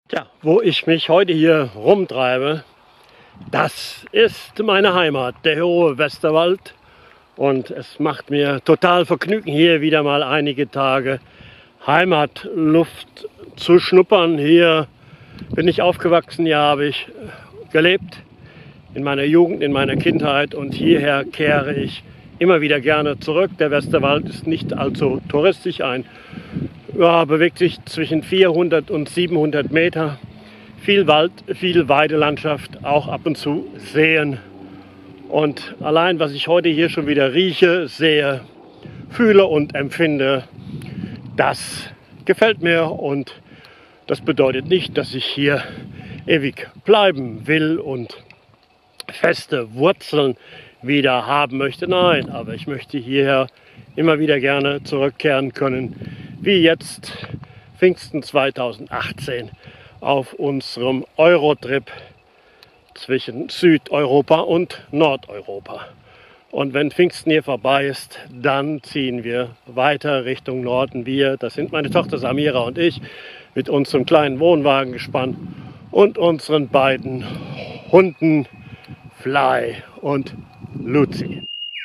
Tja, wo ich mich heute hier rumtreibe, das ist meine Heimat, der hohe Westerwald. Und es macht mir total Vergnügen, hier wieder mal einige Tage Heimatluft zu schnuppern. Hier bin ich aufgewachsen, hier habe ich gelebt, in meiner Jugend, in meiner Kindheit. Und hierher kehre ich immer wieder gerne zurück. Der Westerwald ist nicht allzu touristisch, bewegt sich zwischen 400 und 700 Meter. Viel Wald, viel Weidelandschaft, auch ab und zu Seen. Und allein, was ich heute hier schon wieder rieche, sehe, fühle und empfinde, das gefällt mir. Und das bedeutet nicht, dass ich hier ewig bleiben will und feste Wurzeln wieder haben möchte. Nein, aber ich möchte hierher immer wieder gerne zurückkehren können, wie jetzt Pfingsten 2018 auf unserem Eurotrip zwischen Südeuropa und Nordeuropa. Und wenn Pfingsten hier vorbei ist, dann ziehen wir weiter Richtung Norden. Das sind meine Tochter Samira und ich, mit unserem kleinen Wohnwagengespann und unseren beiden Hunden Fly und Luzi.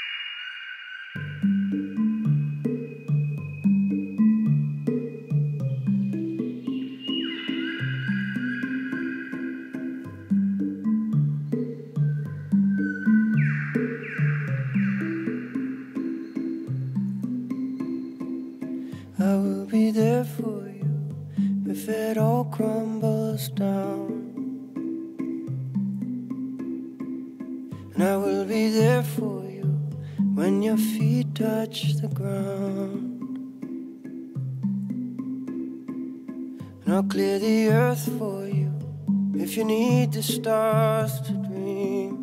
I will be there for you if it all crumbles down. And I will be there for you when your feet touch the ground. And I'll clear the earth for you if you need the stars to dream.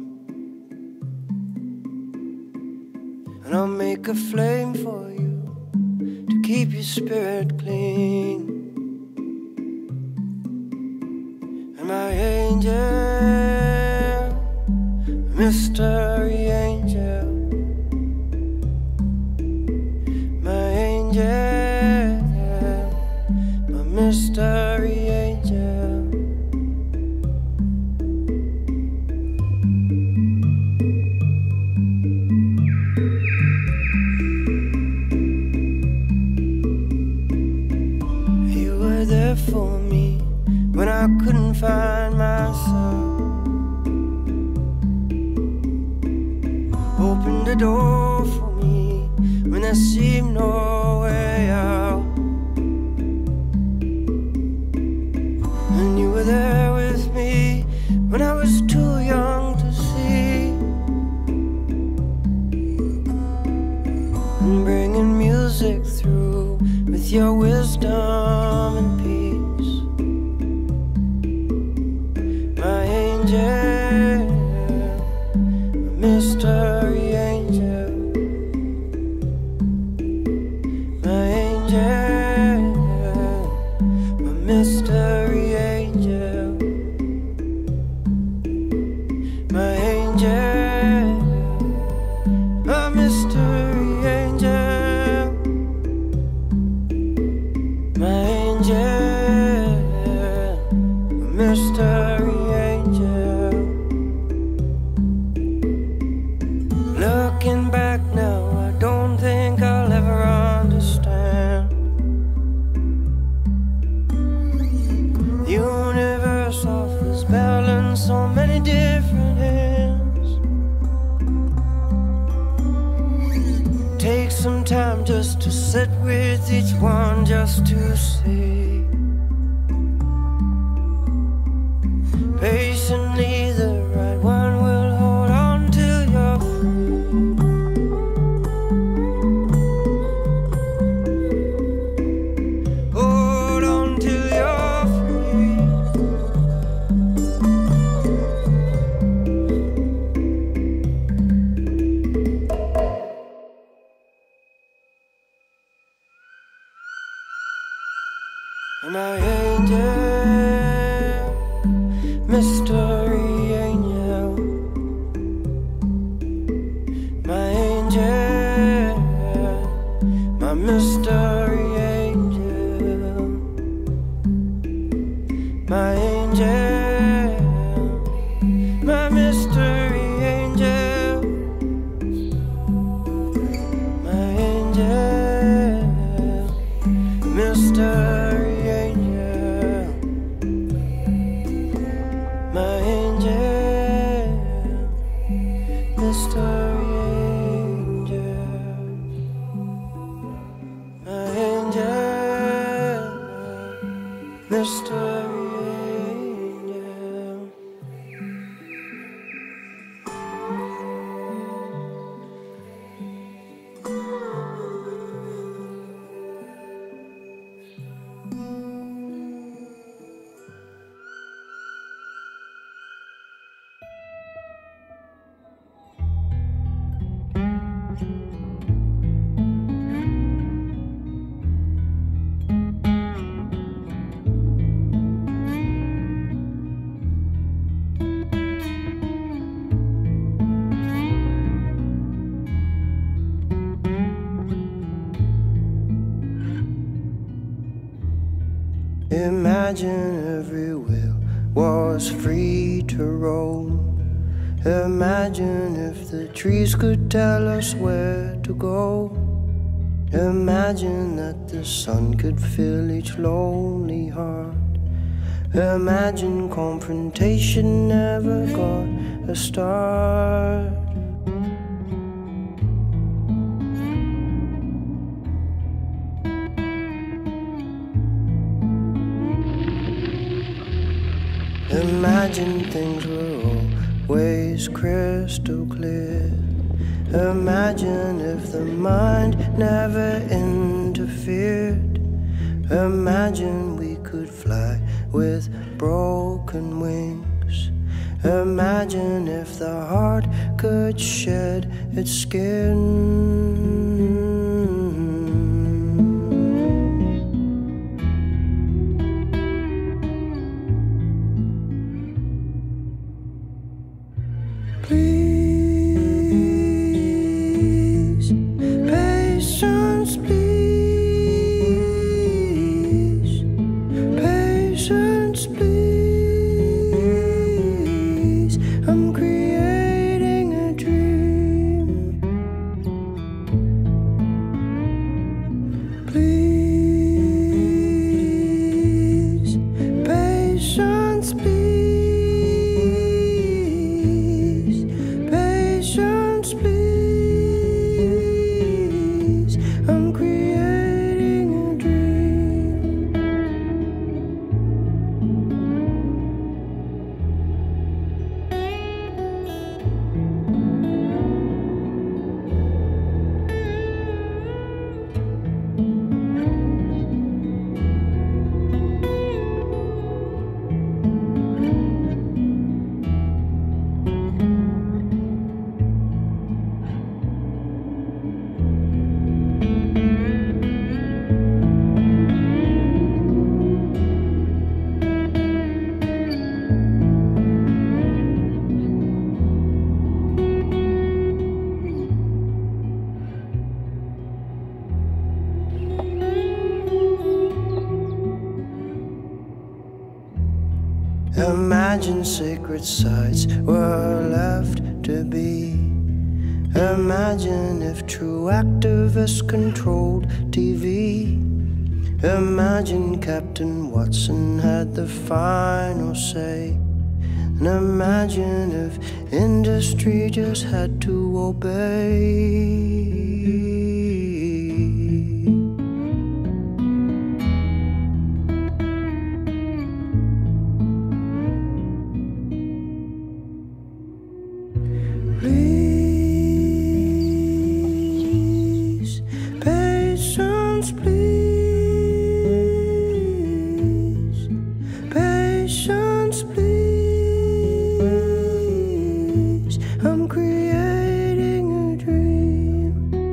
And I'll make a flame for you to keep your spirit clean. And my angel, mystery angel, my angel, my mystery angel. You were there for me when I couldn't find myself. Opened the door for me when there seemed no way out. And you were there with me when I was too young to see. And bringing music through with your wisdom and peace. My angel, my mystery angel, my angel, my mystery angel, my angel, my mystery angel, my angel, my mystery angel. Looking back now, I don't think I'll ever understand. The universe offers balance on many different hands. Take some time just to sit with each one, just to see patiently the right one will hold on till you're free. Hold on till you're free. My angel, mystery angel, my angel, my mystery angel, my angel, my mystery angel, my angel, mystery angel, my angel, mystery angel, my angel, mystery angel. Imagine every wheel was free to roam. Imagine if the trees could tell us where to go. Imagine that the sun could fill each lonely heart. Imagine confrontation never got a start. Imagine things were always crystal clear. Imagine if the mind never interfered. Imagine we could fly with broken wings. Imagine if the heart could shed its skin. Please, patience, please, patience, please. I'm creating a dream. Please, patience, please. Patience, please. I'm creating a dream. Imagine sacred sites were left to be. Imagine if true activists controlled TV. Imagine Captain Watson had the final say. And imagine if industry just had to obey. Please, patience, please, patience, please. I'm creating a dream.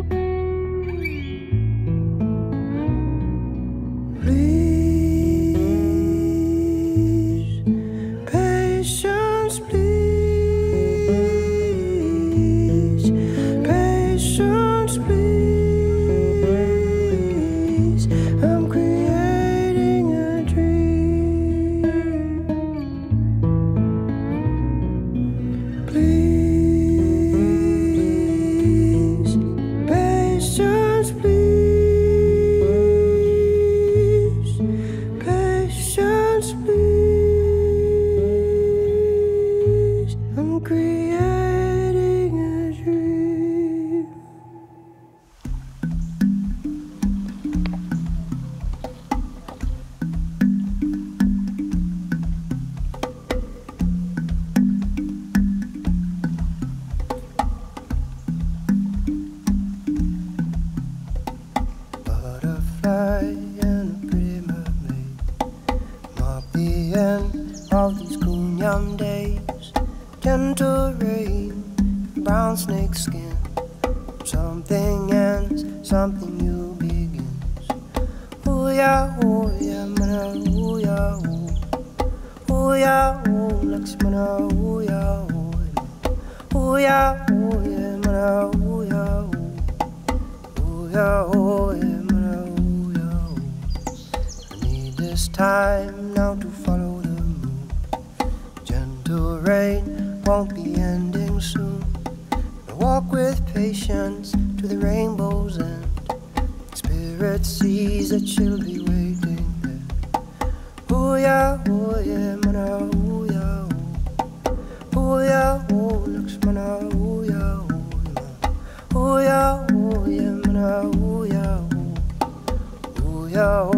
end of these Kunyam days. Gentle rain, brown snake skin. Something ends, something new begins. Ooh ya, mana, ooh ya, ooh. Ooh ya, ooh, Lakshmana, ooh ya, ooh. Ooh ya, mana, ooh ya, ooh. Ooh ya, mana, ooh ya, ooh. I need this time now to follow the moon. Gentle rain won't be ending soon. I walk with patience to the rainbow's end. Spirit sees that she'll be waiting there. Ooh ya, mana, ooh ya, ooh. Ooh ya, Lakshmana, ooh ya, ooh. Ooh ya, mana, ooh ya, ooh. Ooh ya,